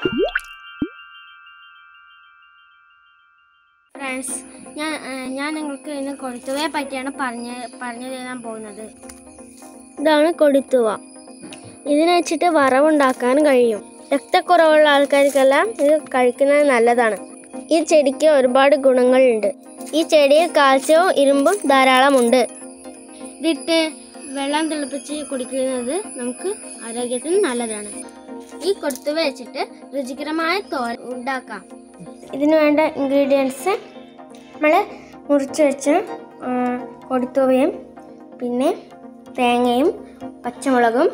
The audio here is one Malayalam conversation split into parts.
ഫ്രണ്ട്സ്, ഞാൻ നിങ്ങൾക്ക് ഇന്ന് കൊടിത്തുവയെ പറ്റിയാണ് പറഞ്ഞു തരാൻ പോകുന്നത്. ഇതാണ് കൊടിത്തുവ. ഇതിനെ വെച്ചിട്ട് വറവുണ്ടാക്കാൻ കഴിയും. രക്തക്കുറവുള്ള ആൾക്കാർക്കെല്ലാം ഇത് കഴിക്കുന്നത് നല്ലതാണ്. ഈ ചെടിക്ക് ഒരുപാട് ഗുണങ്ങളുണ്ട്. ഈ ചെടിയിൽ കാൽസ്യവും ഇരുമ്പും ധാരാളമുണ്ട്. ഇതിട്ട് വെള്ളം തിളപ്പിച്ച് കുടിക്കുന്നത് നമുക്ക് ആരോഗ്യത്തിന് നല്ലതാണ്. ഈ കൊടിത്തുവ വെച്ചിട്ട് രുചികരമായ തോരൻ ഉണ്ടാക്കാം. ഇതിന് വേണ്ട ഇൻഗ്രീഡിയൻസ് നമ്മൾ മുറിച്ച് വെച്ച കൊടിത്തുവയും പിന്നെ തേങ്ങയും പച്ചമുളകും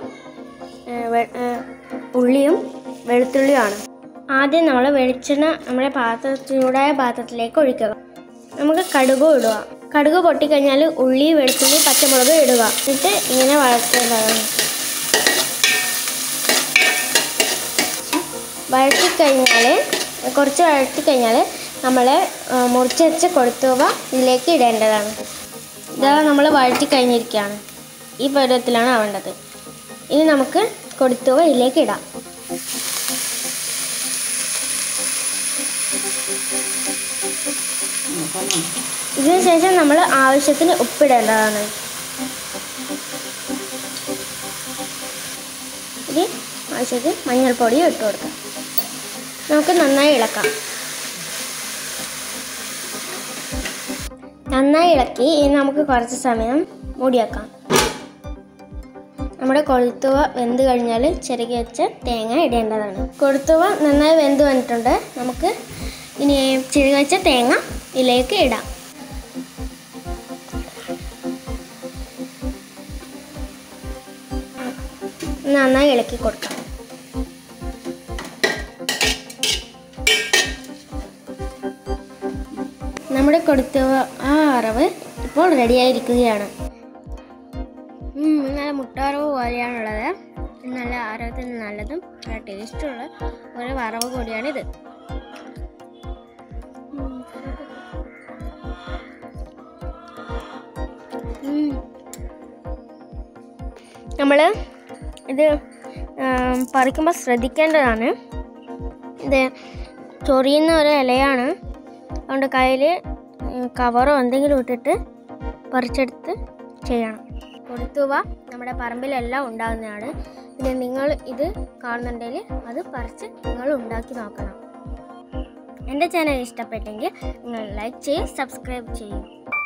ഉള്ളിയും വെളുത്തുള്ളിയുമാണ്. ആദ്യം നമ്മൾ വെളിച്ചെണ്ണ നമ്മുടെ ചൂടായ പാത്രത്തിലേക്ക് ഒഴിക്കുക. നമുക്ക് കടുക് ഇടുക. കടുക് പൊട്ടിക്കഴിഞ്ഞാൽ ഉള്ളി, വെളുത്തുള്ളി, പച്ചമുളക് ഇടുക. എന്നിട്ട് ഇങ്ങനെ വഴറ്റേണ്ടതാണ്. കുറച്ച് വഴറ്റിക്കഴിഞ്ഞാൽ നമ്മൾ മുറിച്ച് വെച്ച കൊടിത്തുവ ഇതിലേക്ക് ഇടേണ്ടതാണ്. ഇതാ നമ്മൾ വഴറ്റി കഴിഞ്ഞിരിക്കുകയാണ്. ഈ പരുവത്തിലാണ് ആവേണ്ടത്. ഇനി നമുക്ക് കൊടിത്തുവ ഇതിലേക്ക് ഇടാം. ഇതിന് ശേഷം നമ്മൾ ആവശ്യത്തിന് ഉപ്പിടേണ്ടതാണ്. ഇനി ആവശ്യത്തിന് മഞ്ഞൾപ്പൊടി ഇട്ട് കൊടുക്കാം. നമുക്ക് നന്നായി ഇളക്കാം. നന്നായി ഇളക്കി ഇനി നമുക്ക് കുറച്ച് സമയം മൂടിയേക്കാം. നമ്മുടെ കൊടിത്തുവ വെന്ത് കഴിഞ്ഞാൽ ചിരകി വെച്ച തേങ്ങ ഇടേണ്ടതാണ്. കൊടിത്തുവ നന്നായി വെന്ത് വന്നിട്ടുണ്ട്. നമുക്ക് ഇനി ചിരകി വെച്ച തേങ്ങ ഇതിലേക്ക് ഇടാം. നന്നായി ഇളക്കി കൊടുക്കാം. നമ്മുടെ കൊടിത്തുവ വറവ് ഇപ്പോൾ റെഡിയായിരിക്കുകയാണ്. നല്ല മുട്ടവറവ് പോലെയാണുള്ളത്. നല്ല ആരോഗ്യത്തിന് നല്ലതും നല്ല ടേസ്റ്റുള്ള ഒരു വറവ് കൂടിയാണിത്. നമ്മൾ ഇത് പറിക്കുമ്പോൾ ശ്രദ്ധിക്കേണ്ടതാണ്. ഇത് ചൊറിയുന്ന ഒരു ഇലയാണ്. അതുകൊണ്ട് കയ്യിൽ കവറോ എന്തെങ്കിലും ഇട്ടിട്ട് പറിച്ചെടുത്ത് ചെയ്യണം. കൊടിത്തുവ നമ്മുടെ പറമ്പിലെല്ലാം ഉണ്ടാകുന്നതാണ്. പിന്നെ നിങ്ങൾ ഇത് കാണുന്നുണ്ടെങ്കിൽ അത് പറിച്ച് നിങ്ങൾ ഉണ്ടാക്കി നോക്കണം. എൻ്റെ ചാനൽ ഇഷ്ടപ്പെട്ടെങ്കിൽ നിങ്ങൾ ലൈക്ക് ചെയ്യും, സബ്സ്ക്രൈബ് ചെയ്യും.